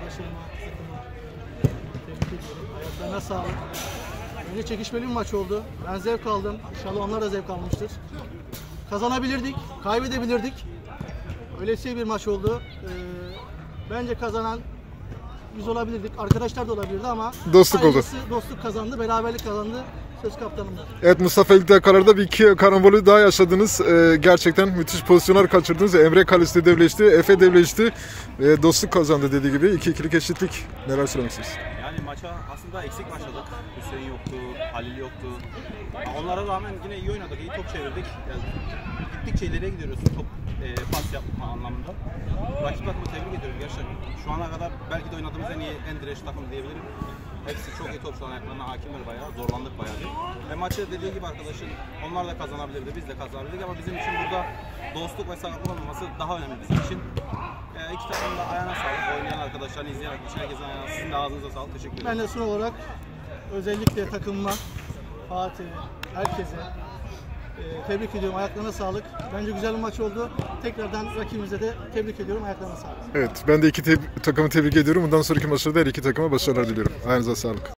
arkadaşlarıma, takıma tebrik ediyorum. Ayaklarına sağlık. Bence çekişmeli bir maç oldu. Ben zevk aldım. İnşallah onlar da zevk almıştır. Kazanabilirdik, kaybedebilirdik. Öylesi bir maç oldu. Bence kazanan biz olabilirdik. Arkadaşlar da olabilirdi ama Dostluk oldu. Dostluk kazandı, beraberlik kazandı. Söz kaptanımda. Evet, Mustafa ilk dakikalarda bir iki karambolü daha yaşadınız. Gerçekten müthiş pozisyonlar kaçırdınız. Emre kalesi devleşti, Efe devleşti. Dostluk kazandı dediği gibi. 2-2'lik eşitlik. Neler söylemek istiyorsunuz? Yani maça aslında eksik başladık. Hüseyin yoktu, Halil yoktu. Onlara rağmen yine iyi oynadık, iyi top çevirdik. Yani gittikçe ileriye gidiyoruz top pas yapma anlamında. Rakip takımı tebrik ediyorum gerçekten. Şu ana kadar belki de oynadığımız en iyi, en dirençli takım diyebilirim. Hepsi çok iyi topçuların ayaklarına hakimler bayağı, zorlandık bayağı. Ve maçı dediği gibi arkadaşın, onlar da kazanabilirdi, biz de kazanabilirdik ama bizim için burada dostluk ve sakatlık olmaması daha önemli bizim için. İki takım da ayağına sağlık, oynayan arkadaşlarını izleyen arkadaşlar, herkesin ayağına, sizin de ağzınıza sağlık, teşekkür ederim. Ben de son olarak özellikle takımıma, Fatih'e, herkese tebrik ediyorum. Ayaklarına sağlık. Bence güzel bir maç oldu. Tekrardan rakibimize de tebrik ediyorum. Ayaklarına sağlık. Evet, ben de iki takımı tebrik ediyorum. Bundan sonraki maçlarda her iki takıma başarılar diliyorum. Ayağınıza sağlık.